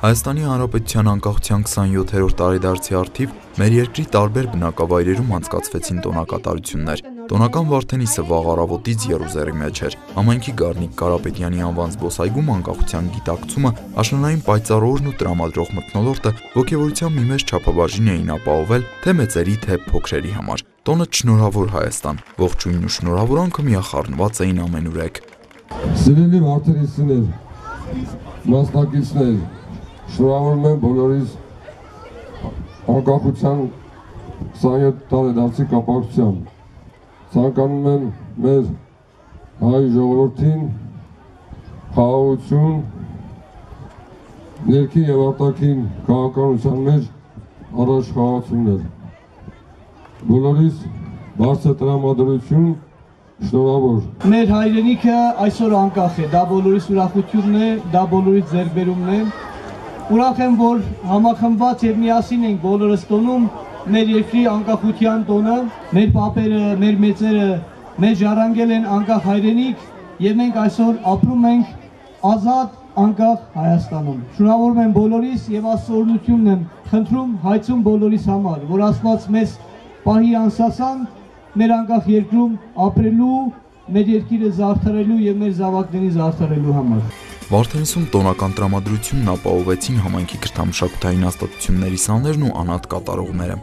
Հայաստանի Հանրապետության անկախության 27-րդ տարեդարձի առթիվ մեր երկրի տարբեր բնակավայրերում անցկացվեցին տոնակատարություններ։ Տոնական Վարդենիսը վաղ առավոտից եռուզեռի մեջ էր։ Համայնքի Գառնիկ Կարապետյանի անվան զբոսայգում անկախության գիտակցումը, աշնանային պայծառ օրն ու տրամադրող մթնոլորտը ոգևորության մի մեծ չափաբաժին էին ապահովել թե մեծերի, թե փոքրերի համար։ Տոնը շնորհավոր Հայաստան, ողջույնն ու շնորհավորանքը միախառնված էին ամենուրեք։ Սիրելի Վարդենիսներ, մասնակիցներ, շնորհավորում եմ բոլորիս անկախության 27 տարեդարձի կապակցությամբ։ Ցանկանում եմ մեր հայ ժողովրդին խաղաղություն, ներքին եւ արտաքին քաղաքականության մեջ առաջ խաղացումներ։ Բոլորիս բարձր տրամադրություն, շնորհավոր։ Մեր հայրենիքը այսօր անկախ է, դա բոլորիս ուրախությունն է, դա բոլորիս ձեռքբերումն է։ Ուրախ եմ, որ համախմբված եւ միասին ենք բոլորս տոնում մեր երկրի անկախության տոնը, մեր պապերը, մեր մեծերը մեզ ժառանգել են անկախ հայրենիք եւ մենք այսօր ապրում ենք ազատ անկախ Հայաստանում։ Շնորհավորում եմ բոլորիս եւ Աստծո օրհնությունն եմ խնդրում հայցում բոլորիս համար, որ Աստված մեզ պահի անսասան մեր անկախ երկրում ապրելու, մեր երկիրը զարդարելու եւ մեր զավակներին զարդարելու համար։ Վարդենիսում տոնական տրամադրությունն ապահովեցին համայնքի քրթամշակութային հաստատությունների սաներն ու անհատ կատարողները։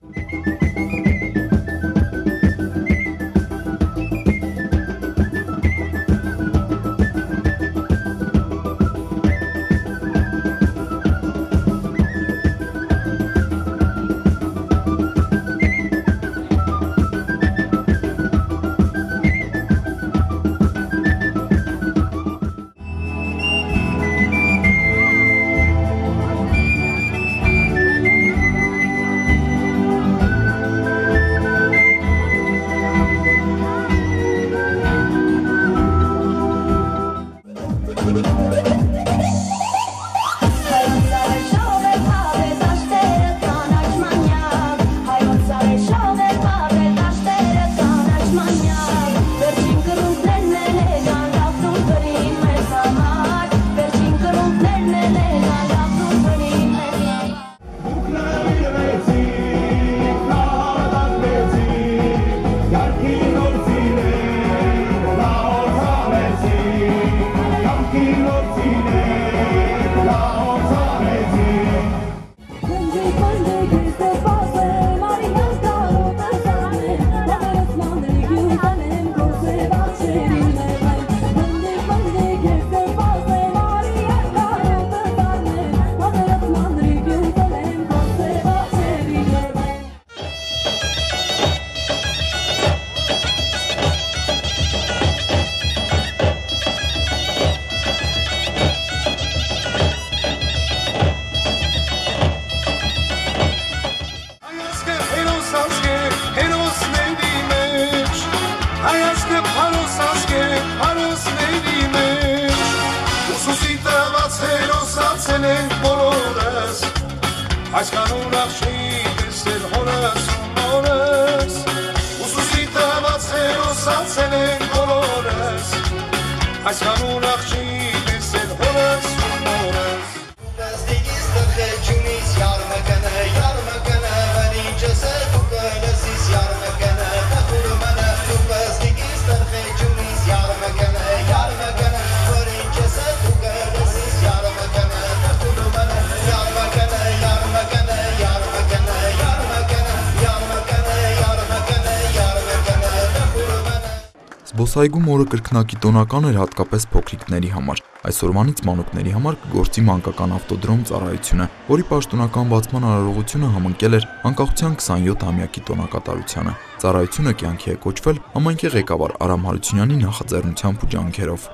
Զբոսայգում օրը կրկնակի տոնական էր հատկապես փոքրիկների համար։ Այսօրվանից մանուկների համար կգործի մանկական ավտոդրոմ ծառայությունը, որի պաշտոնական բացման արարողությունը համընկել էր անկախության 27-ամյակի տոնակատարությանը։ Ծառայությունը կյանքի է կոչվել համայնքի ղեկավար Արամ Հարությունյանի նախաձեռնությամբ ու ջանքերով։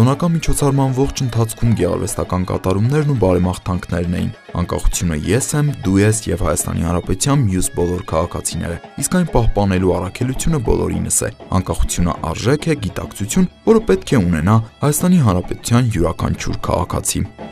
Տոնական միջոցառման ողջ ընթացքում գեղարվեստական կատարումներն ու բարեմաղթանքներն էին։ Անկախությունը ես եմ, դու ես եւ Հայաստանի Հանրապետության մյուս բոլոր քաղաքացիները։ Իսկ այն պահպանելու առաքելությունը բոլորինս է։ Անկախությունը արժեք է, գիտակցություն, որը պետք է ունենա Հայաստանի Հանրապետության յուրաքանչյուր քաղաքացի։